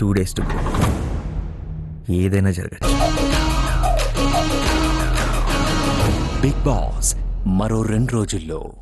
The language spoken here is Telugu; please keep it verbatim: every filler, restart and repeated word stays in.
టూ డేస్ టు ఏదైనా జరగచ్చు. బిగ్ బాస్ మరో రెండు రోజుల్లో.